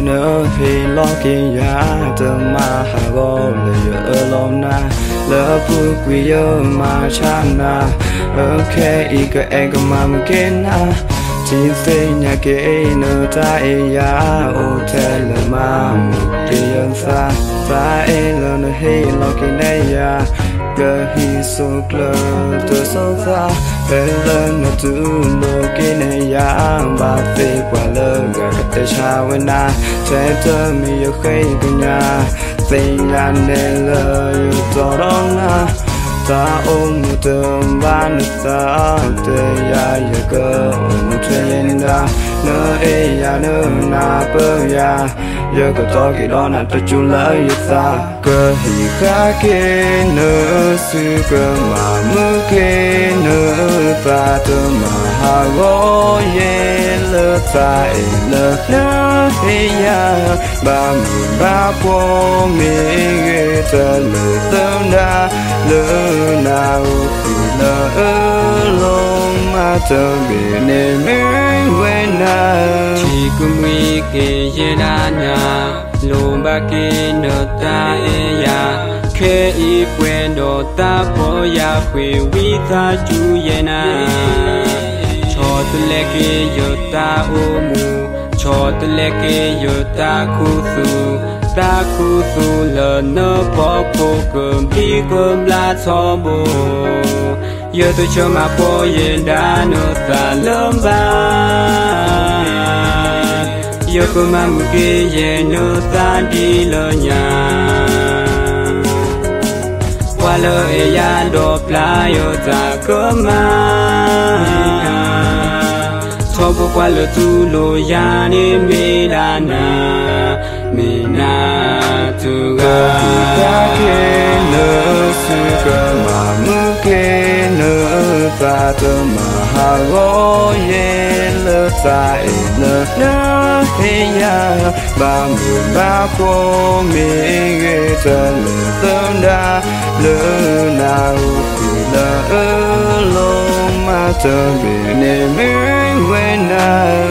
nữa thì lo kia ya từ mà hà go lệ ở lòng na lỡ vui quý yêu mà chán na ok ý cái em có mà mình kiến na chỉ xây nhà kia nơi ta ya ô thế là mà một tiền xa ta là nơi hay lo kia này ya cơ hi số cờ từ sâu xa về lên là tu lô kia này ya ba phê qua lơ gà cái tay chào với na trái thơ mi yêu khay của nhà tình nhà nên lời cho đó na ta ôm một tầm ban ta tê ya ya cơ một chuyện đã nơi ya nơi na bơ ya giờ có to cái đó là ta chung lấy ta cơ hi khá kia nữa sư cơ mà mưa kia nữa ta tư mà hà gõ ye lơ ta lơ nơ ya ba mười ba po mi ghê ta lơ tâm đa lơ nào thì lơ lòng mà tơ bị nên mình quên na chỉ cứ nguy kì ye na nhà lùm ba kì nợ ta ya khê y quen đồ ta bỏ ya khuy vi ta chú ye na cho tu lê kì yo ta ô mù cho tu lê kì yo ta khu su lờ nơ bỏ cô cơm đi cơm la cho bồ giờ tôi cho mà bỏ yên đã nợ ta lâm ba giờ cô mà một cái về nợ ta đi lờ nhà qua lờ ya đột la yo ta cơ mà cho bố qua lờ tu lô ya ni mi la na mi na tu ga ke nơ sư cơ mà mưa ke nơ ta tư mà hà gõ ye lơ ta lơ nơ ya ba mười ba cô mi ghê ta lơ tâm đa lơ nào thì lơ lòng mà tơ bị nên mình quên na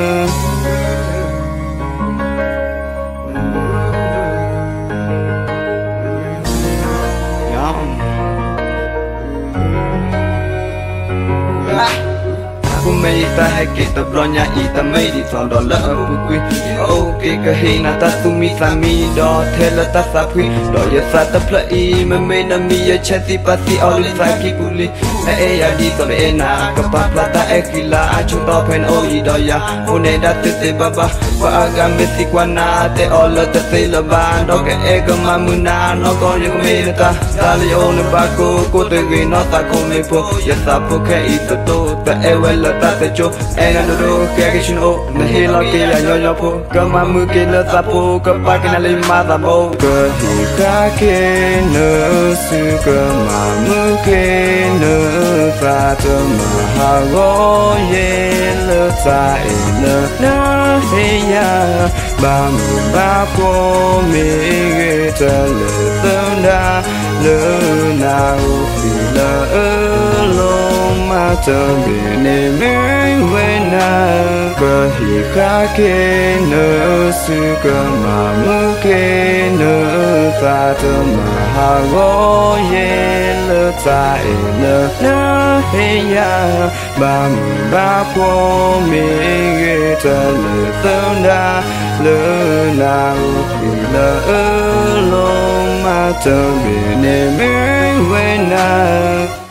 mày ta hay kể tập lo nhà y ta mày đi thọn đó lỡ bụi quy ok cái hình na ta tu mi sa mi đó thế là ta sa quy đó giờ sa ta play mà mày na mi ya chati pati all sa ki kuli ya đi tao để na cái pa plata ekila chúng ta pen oi đó ya one đã tự te baba qua agam beti qua na te all ta te la ba đó cái ego mà muna nó có những mày ta ta li on ba cô te ghi nó ta cô mày po ya sa po cái ito to ta ewe ta te cho en ando do que que chino na hilo que ya yo po kama mu que la tapo ka pa que na le ma da mo que hi ka que no su kama mu que no ta to ma ha go ye le ta na na ya ba mu ba po mi ge ta le ta na le na u la mà tơ bị nên mình quên na cơ hi khá kia nơ sư cơ mà mưa kia nơ ta tơ mà hà gõ ye lơ ta lơ nơ ya ba mười ba po mi ghê ta lơ tâm đa lơ nào thì lơ lòng mà tơ bị nên mình quên na